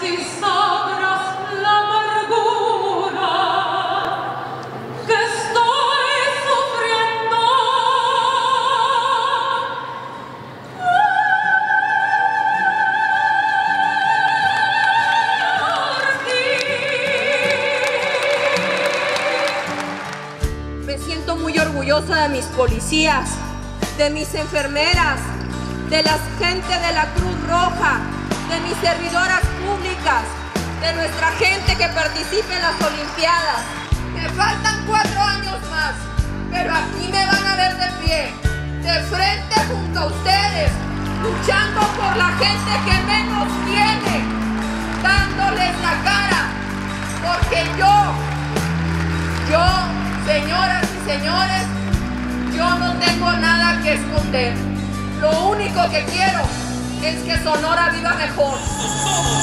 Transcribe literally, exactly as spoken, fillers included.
si sabrás la amargura que estoy sufriendo por ti. Me siento muy orgullosa de mis policías, de mis enfermeras, de la gente de la Cruz Roja, de mis servidoras públicas, de nuestra gente que participa en las Olimpiadas. Me faltan cuatro años más, pero aquí me van a ver de pie, de frente junto a ustedes, luchando por la gente que menos tiene, dándoles la cara, porque yo, yo, señoras y señores, yo no tengo nada que esconder. Lo único que quiero es que Sonora viva mejor.